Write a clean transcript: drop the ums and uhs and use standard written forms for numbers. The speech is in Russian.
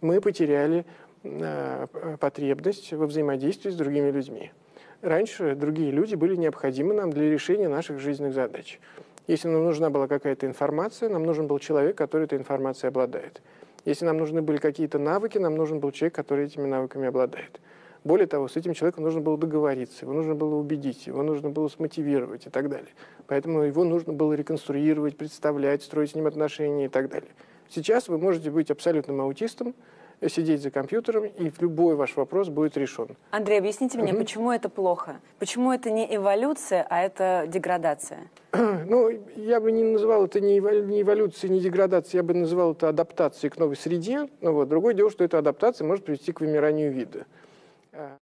мы потеряли потребность во взаимодействии с другими людьми. Раньше другие люди были необходимы нам для решения наших жизненных задач. Если нам нужна была какая-то информация, нам нужен был человек, который этой информацией обладает. Если нам нужны были какие-то навыки, нам нужен был человек, который этими навыками обладает. Более того, с этим человеком нужно было договориться, его нужно было убедить, его нужно было смотивировать и так далее. Поэтому его нужно было реконструировать, представлять, строить с ним отношения и так далее. Сейчас вы можете быть абсолютным аутистом, сидеть за компьютером, и любой ваш вопрос будет решен. Андрей, объясните мне, почему это плохо? Почему это не эволюция, а это деградация? Ну, я бы не называл это ни эволюцией, ни деградацией, я бы называл это адаптацией к новой среде. Ну, вот. Другое дело, что эта адаптация может привести к вымиранию вида.